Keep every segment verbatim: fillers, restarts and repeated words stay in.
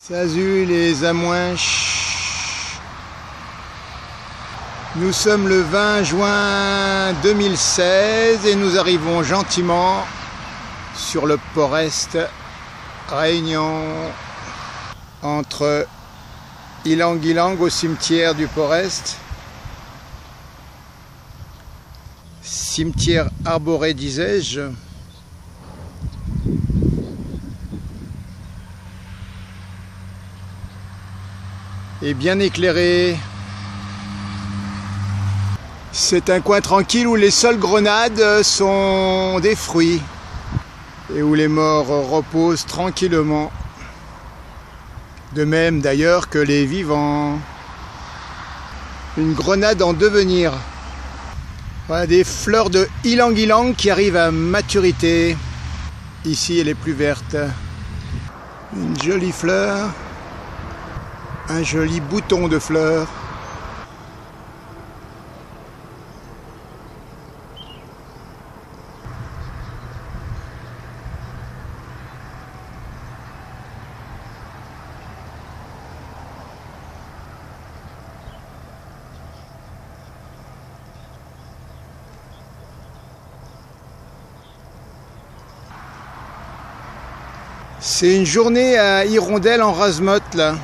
Salut les Amouinches. Nous sommes le vingt juin deux mille seize et nous arrivons gentiment sur le Port-Est Réunion, entre Ylang-Ylang au cimetière du Port-Est, cimetière arboré disais-je, et bien éclairé. C'est un coin tranquille où les seules grenades sont des fruits et où les morts reposent tranquillement. De même d'ailleurs que les vivants. Une grenade en devenir. Voilà des fleurs de Ylang-Ylang qui arrivent à maturité. Ici elle est plus verte. Une jolie fleur. Un joli bouton de fleurs. C'est une journée à Hirondelle en Razemotte là.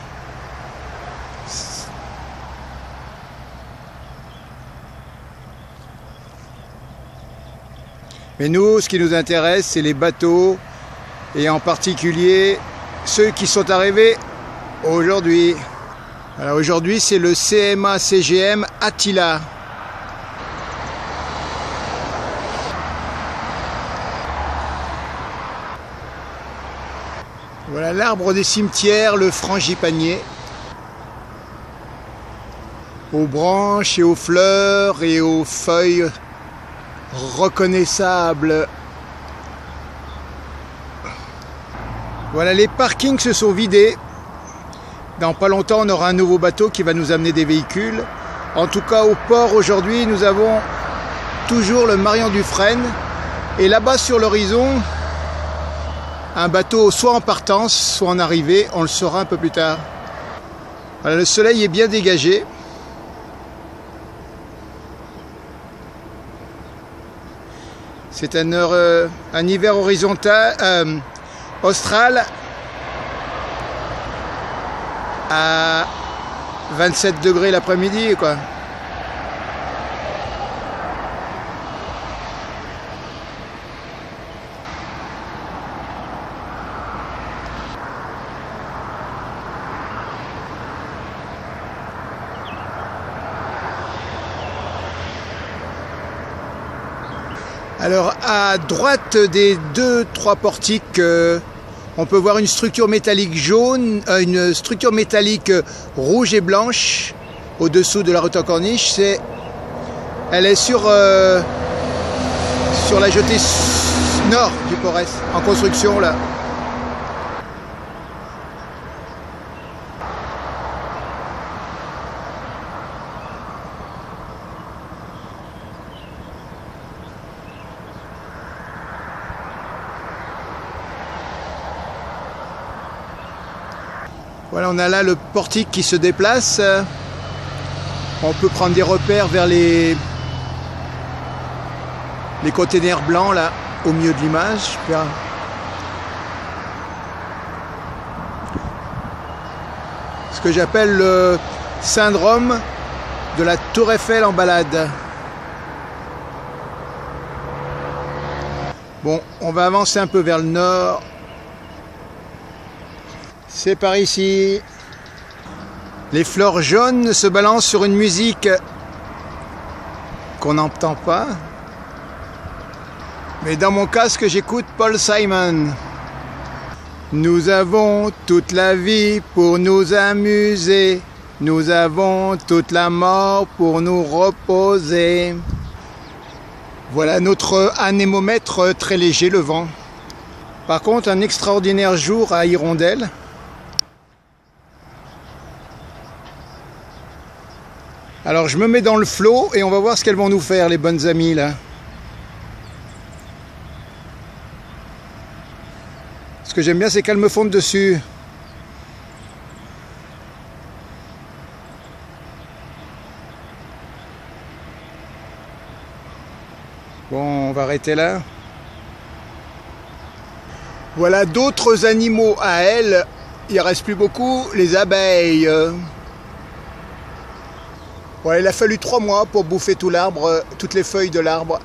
Mais nous, ce qui nous intéresse, c'est les bateaux, et en particulier ceux qui sont arrivés aujourd'hui. Alors aujourd'hui, c'est le C M A C G M Attila. Voilà l'arbre des cimetières, le frangipanier, aux branches et aux fleurs et aux feuilles reconnaissables. Voilà, les parkings se sont vidés. Dans pas longtemps, on aura un nouveau bateau qui va nous amener des véhicules. En tout cas, au port aujourd'hui, nous avons toujours le Marion Dufresne. Et là-bas sur l'horizon, un bateau soit en partance, soit en arrivée. On le saura un peu plus tard. Voilà, le soleil est bien dégagé. C'est un, heure, euh, un hiver horizontal, euh, austral à vingt-sept degrés l'après-midi, quoi. Alors à droite des deux trois portiques, euh, on peut voir une structure métallique jaune, euh, une structure métallique rouge et blanche au-dessous de la route en corniche. C'est, elle est sur euh, sur la jetée nord du Port-Est, en construction là. Voilà, on a là le portique qui se déplace. On peut prendre des repères vers les, les containers blancs là, au milieu de l'image. Ce que j'appelle le syndrome de la Tour Eiffel en balade. Bon, on va avancer un peu vers le nord. C'est par ici. Les fleurs jaunes se balancent sur une musique qu'on n'entend pas. Mais dans mon casque, j'écoute Paul Simon. Nous avons toute la vie pour nous amuser. Nous avons toute la mort pour nous reposer. Voilà notre anémomètre très léger, le vent. Par contre, un extraordinaire jour à Hirondelle. Alors je me mets dans le flot et on va voir ce qu'elles vont nous faire, les bonnes amies là. Ce que j'aime bien, c'est qu'elles me fondent dessus. Bon, on va arrêter là. Voilà d'autres animaux à elle. Il ne reste plus beaucoup, les abeilles. Bon, il a fallu trois mois pour bouffer tout l'arbre, toutes les feuilles de l'arbre.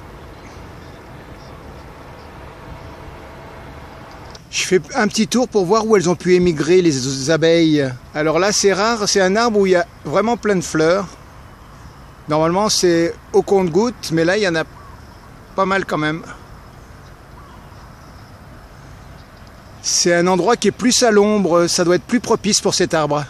Je fais un petit tour pour voir où elles ont pu émigrer, les abeilles. Alors là, c'est rare, c'est un arbre où il y a vraiment plein de fleurs. Normalement, c'est au compte-gouttes, mais là, il y en a pas mal quand même. C'est un endroit qui est plus à l'ombre, ça doit être plus propice pour cet arbre.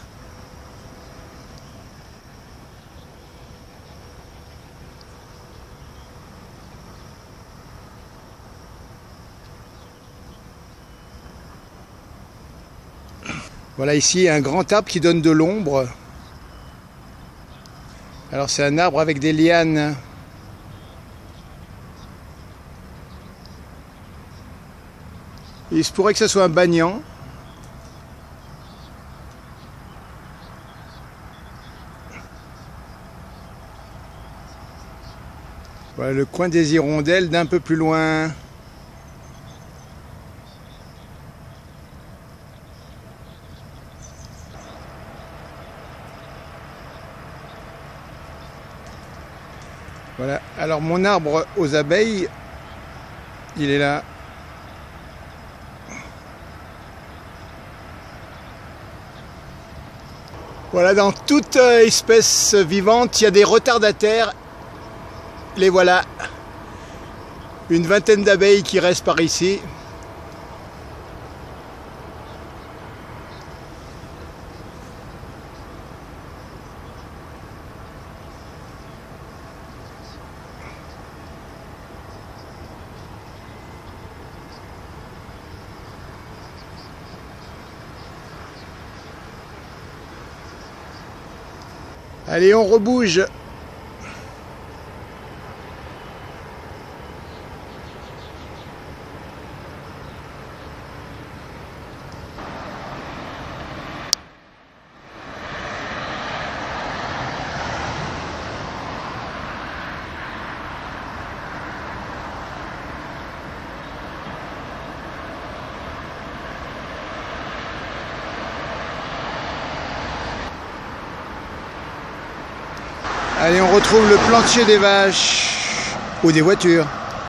Voilà, ici un grand arbre qui donne de l'ombre. Alors c'est un arbre avec des lianes. Il se pourrait que ce soit un banyan. Voilà le coin des hirondelles d'un peu plus loin. Voilà, alors mon arbre aux abeilles, il est là. Voilà, dans toute espèce vivante, il y a des retardataires. Les voilà. Une vingtaine d'abeilles qui restent par ici. Allez, on rebouge. Allez, on retrouve le plancher des vaches ou des voitures.